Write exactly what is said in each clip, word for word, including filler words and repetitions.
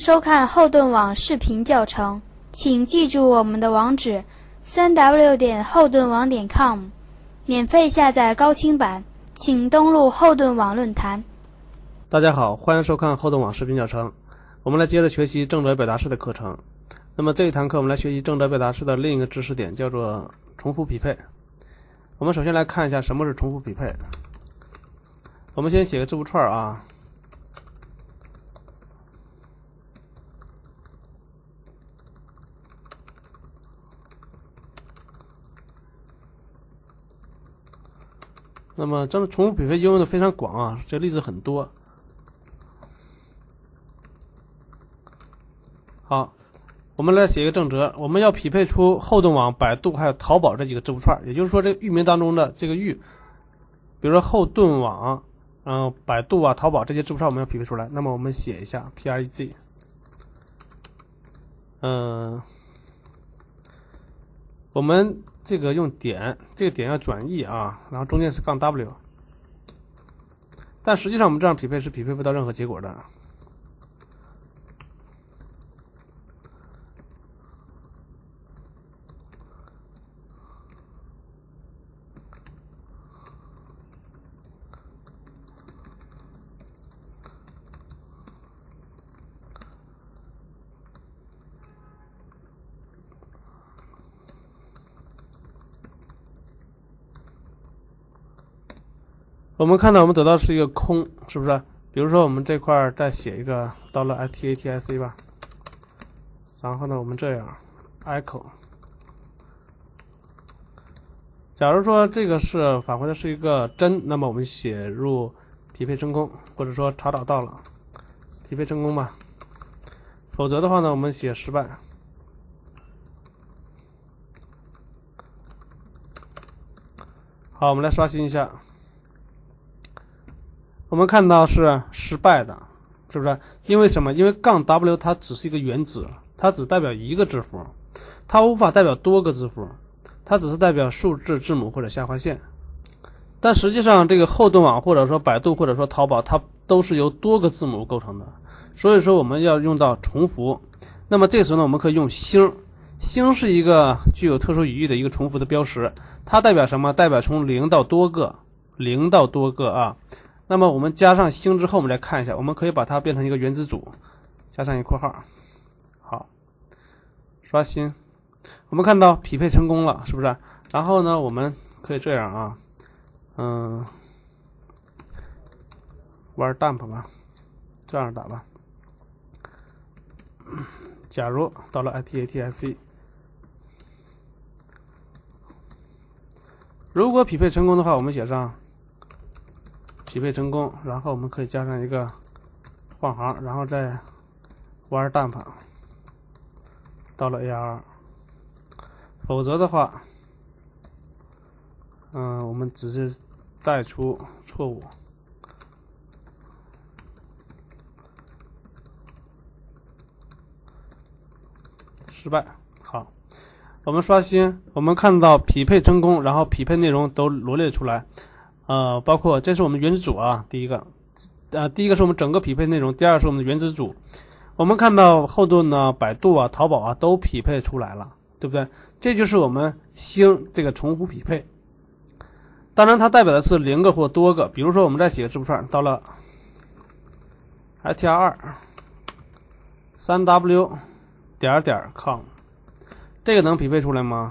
收看后盾网视频教程，请记住我们的网址 三 w 点后盾网点 com， 免费下载高清版，请登录后盾网论坛。 大家好，欢迎收看后盾网视频教程。我们来接着学习正则表达式的课程。那么这一堂课我们来学习正则表达式的另一个知识点，叫做重复匹配。我们首先来看一下什么是重复匹配。我们先写个字符串啊。那么这个重复匹配应用的非常广啊，这例子很多。好，我们来写一个正则，我们要匹配出后盾网、百度还有淘宝这几个字符串，也就是说这个域名当中的这个域，比如说后盾网、嗯、呃、百度啊、淘宝这些字符串我们要匹配出来。那么我们写一下 preg， 嗯、呃，我们这个用点，这个点要转译啊，然后中间是杠 w， 但实际上我们这样匹配是匹配不到任何结果的。我们看到我们得到的是一个空，是不是？比如说我们这块再写一个到了 itatic 吧，然后呢我们这样 echo， 假如说这个是返回的是一个真，那么我们写入匹配成功，或者说查找到了匹配成功吧。否则的话呢我们写失败。好，我们来刷新一下，我们看到是失败的，是不是？因为什么？因为杠 w 它只是一个原子，它只代表一个字符，它无法代表多个字符，它只是代表数字、字母或者下划线。但实际上这个后盾网或者说百度或者说淘宝，它都是由多个字母构成的，所以说我们要用到重复。那么这时候呢我们可以用星，星是一个具有特殊语义的一个重复的标识，它代表什么？代表从零到多个，零到多个啊。那么我们加上星之后，我们来看一下，我们可以把它变成一个原子组，加上一括号。好，刷新，我们看到匹配成功了，是不是？然后呢我们可以这样啊，嗯，玩 dump 吧，这样打吧。假如到了 itatic， 如果匹配成功的话，我们写上匹配成功，然后我们可以加上一个换行，然后再玩 dump 到了 ar， 否则的话，嗯、呃，我们只是带出错误。失败。好，我们刷新，我们看到匹配成功，然后匹配内容都罗列出来。呃，包括这是我们原子组啊，第一个，呃，第一个是我们整个匹配内容，第二个是我们的原子组。我们看到后盾呢、百度啊、淘宝啊都匹配出来了，对不对？这就是我们星这个重复匹配。当然它代表的是零个或多个，比如说我们再写个字符串，到了 I T R 二 三 W 点点 com， 这个能匹配出来吗？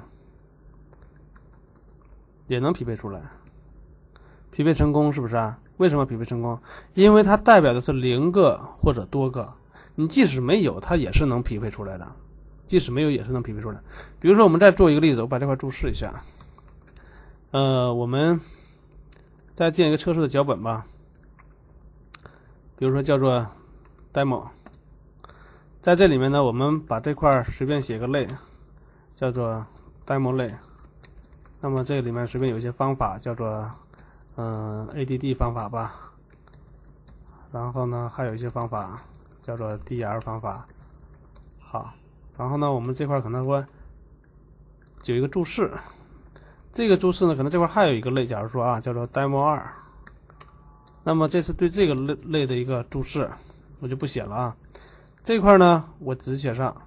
也能匹配出来。匹配成功，是不是啊？为什么匹配成功？因为它代表的是零个或者多个，你即使没有它也是能匹配出来的，即使没有也是能匹配出来。比如说我们再做一个例子，我把这块注释一下，呃，我们再建一个测试的脚本吧，比如说叫做 demo， 在这里面呢我们把这块随便写个类叫做 demo 类，那么这里面随便有一些方法叫做嗯 A D D 方法吧，然后呢还有一些方法叫做 D L 方法。好，然后呢我们这块可能会有一个注释，这个注释呢可能这块还有一个类，假如说啊叫做 demo 二，那么这是对这个类类的一个注释，我就不写了啊。 这块呢，我只写上，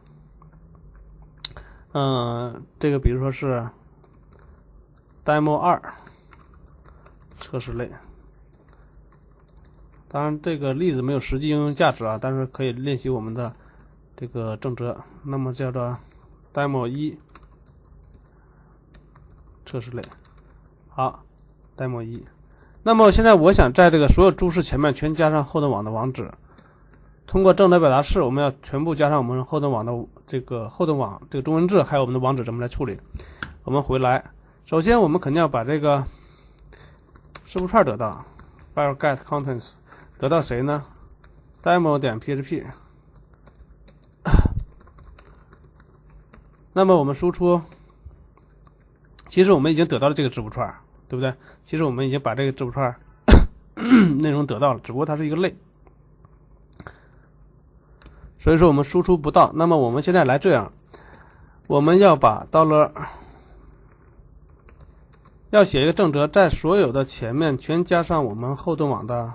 嗯、呃，这个比如说是 demo 二测试类。当然，这个例子没有实际应用价值啊，但是可以练习我们的这个正则。那么叫做 demo 一测试类。好 ，demo 一。那么现在我想在这个所有注释前面全加上后端网的网址。通过正则表达式，我们要全部加上我们后端网的这个后端网这个中文字，还有我们的网址怎么来处理？我们回来，首先我们肯定要把这个字符串得到 ，file get contents 得到谁呢 ？demo 点 P H P。那么我们输出，其实我们已经得到了这个字符串，对不对？其实我们已经把这个字符串内容得到了，只不过它是一个类。所以说我们输出不到，那么我们现在来这样，我们要把到了要写一个正则，在所有的前面全加上我们后端网的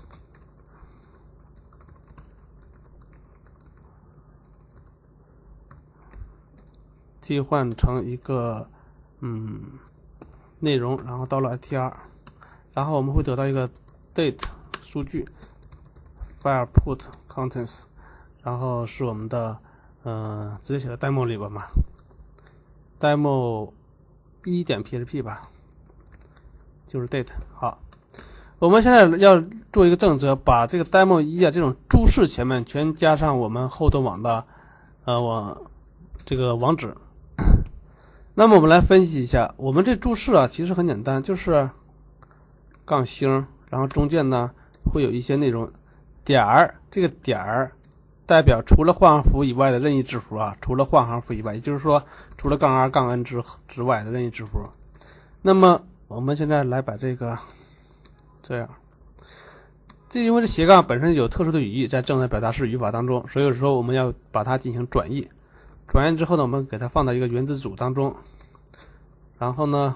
替换成一个嗯内容，然后到了 str， 然后我们会得到一个 date 数据 file put contents。然后是我们的，呃，直接写在 demo 里边嘛 ，demo 一点 P H P 吧，就是 date。好，我们现在要做一个正则，把这个 demo 一啊这种注释前面全加上我们后端网的，呃，网这个网址。那么我们来分析一下，我们这注释啊其实很简单，就是杠星，然后中间呢会有一些内容，点儿这个点儿。代表除了换行符以外的任意字符啊，除了换行符以外，也就是说，除了杠 r 杠 n 之之外的任意字符。那么我们现在来把这个这样，这因为这斜杠本身有特殊的语义，在正则表达式语法当中，所以说我们要把它进行转译。转译之后呢，我们给它放到一个原子组当中，然后呢，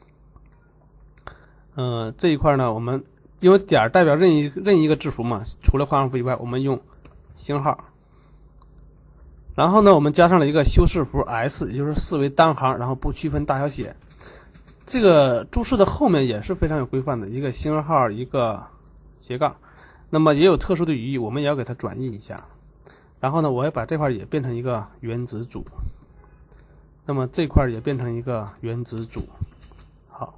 呃，这一块呢，我们因为点代表任意任意一个字符嘛，除了换行符以外，我们用星号，然后呢，我们加上了一个修饰符 s， 也就是视为单行，然后不区分大小写。这个注释的后面也是非常有规范的，一个星号，一个斜杠。那么也有特殊的语义，我们也要给它转译一下。然后呢，我要把这块也变成一个原子组，那么这块也变成一个原子组。好，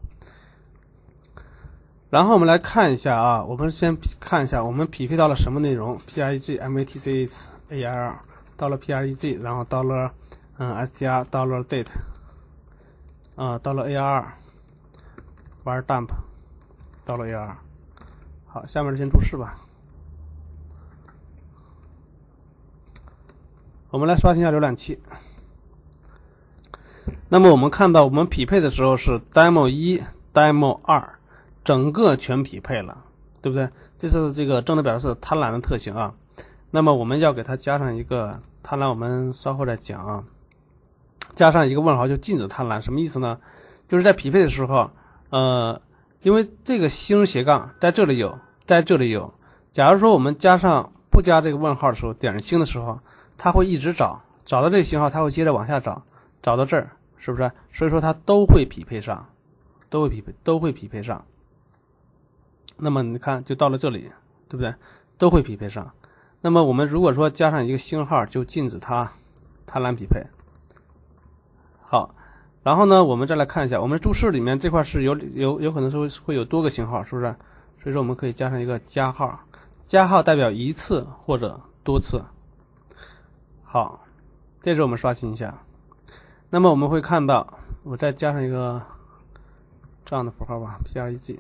然后我们来看一下啊，我们先看一下我们匹配到了什么内容 ，preg match al 到了 preg， 然后到了嗯 str， 到了 date， 啊、呃、到了 ar， var dump， 到了 ar。好，下面先注释吧。我们来刷新一下浏览器。那么我们看到我们匹配的时候是 demo 一 demo 二整个全匹配了，对不对？这是这个正则表达式贪婪的特性啊。那么我们要给它加上一个贪婪，我们稍后再讲啊。加上一个问号就禁止贪婪，什么意思呢？就是在匹配的时候，呃，因为这个星斜杠在这里有，在这里有。假如说我们加上不加这个问号的时候，点星的时候，它会一直找，找到这个星号，它会接着往下找，找到这儿，是不是？所以说它都会匹配上，都会匹配，都会匹配上。那么你看，就到了这里，对不对？都会匹配上。那么我们如果说加上一个星号，就禁止它贪婪匹配。好，然后呢，我们再来看一下，我们注释里面这块是有有有可能是会有多个星号，是不是？所以说我们可以加上一个加号，加号代表一次或者多次。好，这时候我们刷新一下，那么我们会看到，我再加上一个这样的符号吧 ，preg，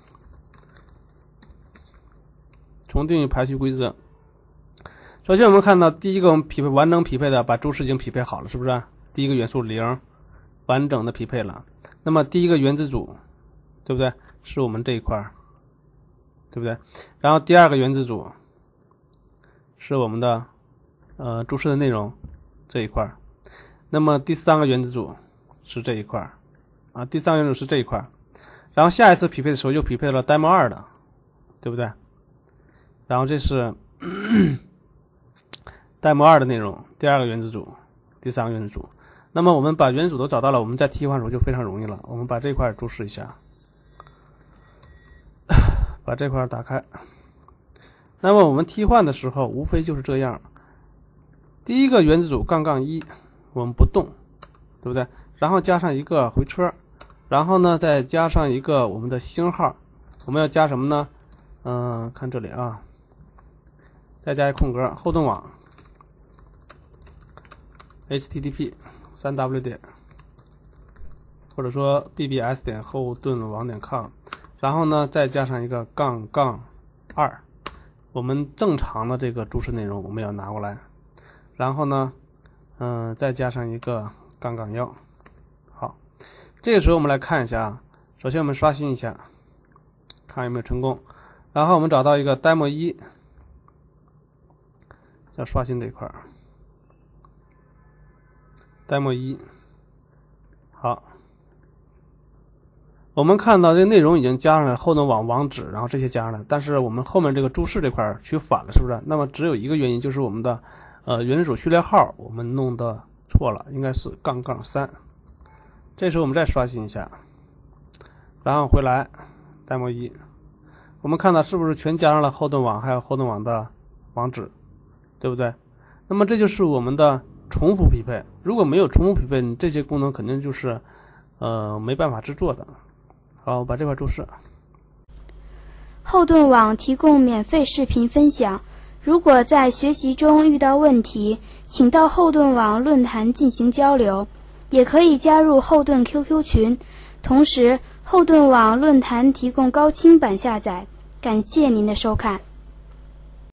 重定义排序规则。首先我们看到第一个我们匹配完整匹配的，把注释已经匹配好了，是不是？第一个元素零，完整的匹配了。那么第一个原子组，对不对？是我们这一块，对不对？然后第二个原子组是我们的呃注释的内容这一块。那么第三个原子组是这一块啊，第三个原子组是这一块。然后下一次匹配的时候又匹配了 demo 二的，对不对？然后这是 demo 二的内容，第二个原子组，第三个原子组。那么我们把原子组都找到了，我们在替换的时候就非常容易了。我们把这块注释一下，把这块打开。那么我们替换的时候无非就是这样，第一个原子组杠杠一我们不动，对不对？然后加上一个回车，然后呢再加上一个我们的星号，我们要加什么呢？嗯、呃，看这里啊，再加一空格，后盾网 H T T P 三 W 点，或者说 B B S 点后盾网点 com， 然后呢再加上一个杠杠二，我们正常的这个注释内容我们要拿过来，然后呢，嗯、呃，再加上一个杠杠幺。好，这个时候我们来看一下啊，首先我们刷新一下，看有没有成功。然后我们找到一个 demo 一，叫刷新这一块 ，demo 一，好，我们看到这个内容已经加上了后盾网网址，然后这些加上了，但是我们后面这个注释这块取反了，是不是？那么只有一个原因，就是我们的呃原子组序列号我们弄的错了，应该是杠杠三。这时候我们再刷新一下，然后回来 demo 一。我们看到是不是全加上了后盾网还有后盾网的网址，对不对？那么这就是我们的重复匹配。如果没有重复匹配，你这些功能肯定就是呃没办法制作的。好，我把这块注释。 后盾网提供免费视频分享，如果在学习中遇到问题，请到后盾网论坛进行交流，也可以加入后盾 Q Q 群。同时，后盾网论坛提供高清版下载。感谢您的收看。